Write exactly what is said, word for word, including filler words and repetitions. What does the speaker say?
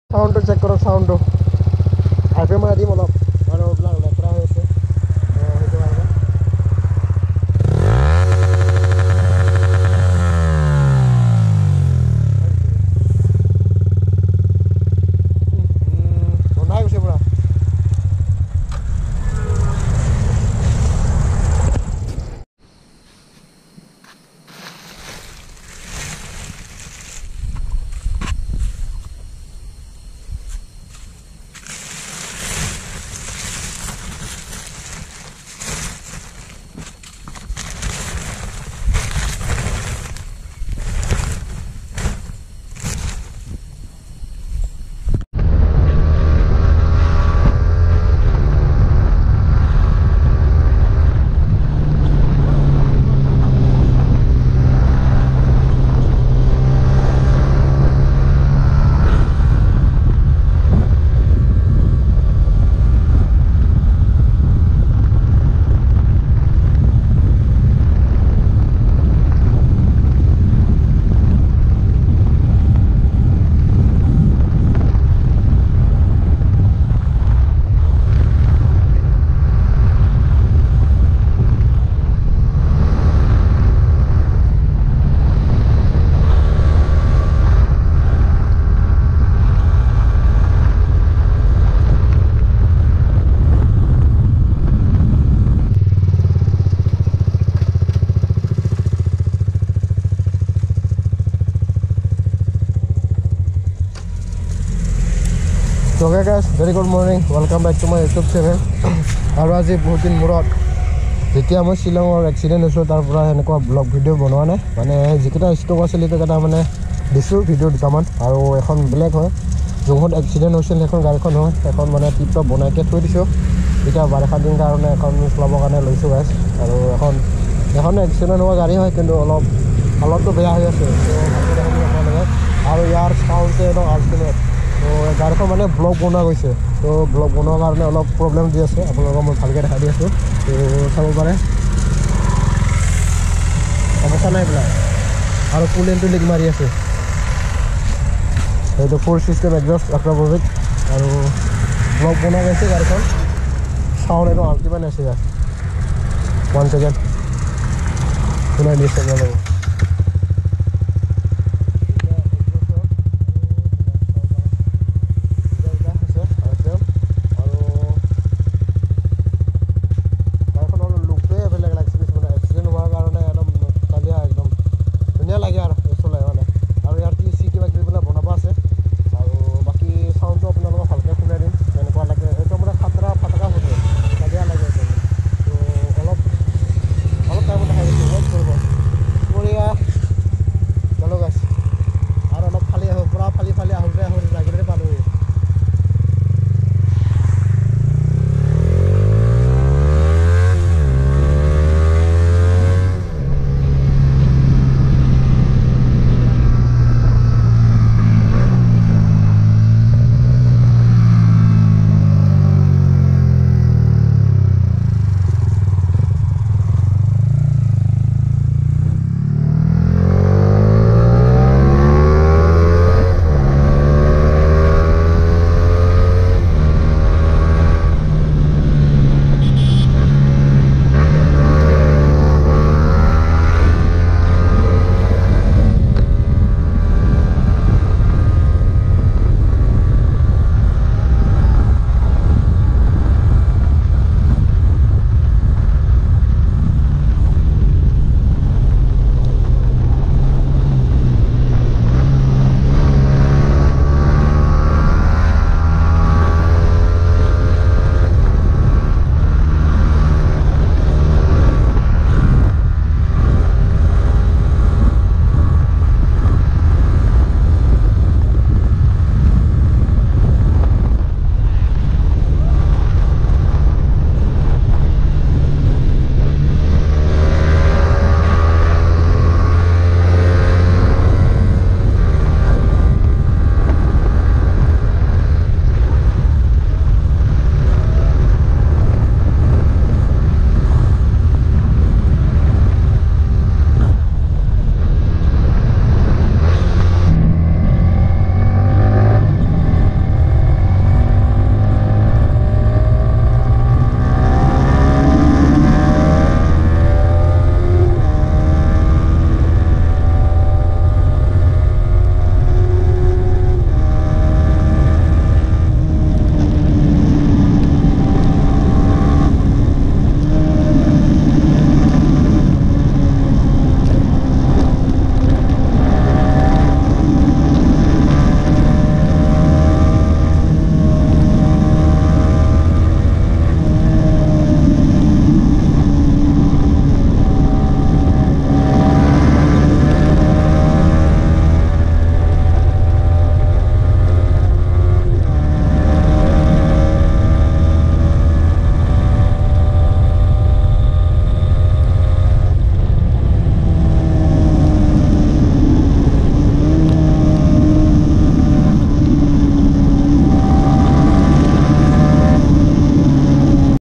সাউন্ডটো check কৰক সাউন্ডটো IP মাৰি দিম অলপ আৰু ওবিলাক লেতেৰা হৈ আছে সেইটো কাৰণে বনাই গৈছে পুৰা So okay guys, very good morning. Welcome back to my YouTube channel. আৰু আজি বহুত দিন মূৰত যেতিয়া মই শিলঙৰ এক্সিডেণ্ট হৈছোঁ তাৰ পৰা এনেকুৱা ব্লগ ভিডিঅ' বনোৱা নাই মানে যিকেইটা ষ্টক আছিল সেইকেইটা মানে দিছোঁ ভিডিঅ' দুটামান আৰু এখন বেলেগ হয় যোনখন এক্সিডেণ্ট হৈছিল সেইখন গাড়ীখন হয় এখন মানে টিপ টপ বনাইকৈ থৈ দিছোঁ এতিয়া বাৰিষা দিন কাৰণে এখন চলাবৰ কাৰণে লৈছোঁ গাইছ আৰু এখন এখন এক্সিডেণ্ট হোৱা গাড়ী হয় কিন্তু অলপ হালতটো বেয়া হৈ আছে আৰু ইয়াৰ চাউণ্ডটো একদম আল্টিমেট তো গাড়ীখন মানে ব্লগ বনোৱা গৈছে তো ব্লগ বনোৱাৰ কাৰণে অলপ প্ৰব্লেম দি আছে আপোনালোকক মই ভালকৈ দেখাই দি আছোঁ তো চাব পাৰে সমস্যা নাই এইবিলাক আৰু ফুল এণ্টো লিক মাৰি আছে এইটো ফুল ছিষ্টেম এক্সজষ্ট আক্ৰমণিক আৰু ব্লগ বনোৱা গৈছে গাড়ীখন চাউণ্ড এইটো আল্টিমেট আছে ইয়াত ওৱান ছেকেণ্ড শুনাই দিছে আপোনালোকক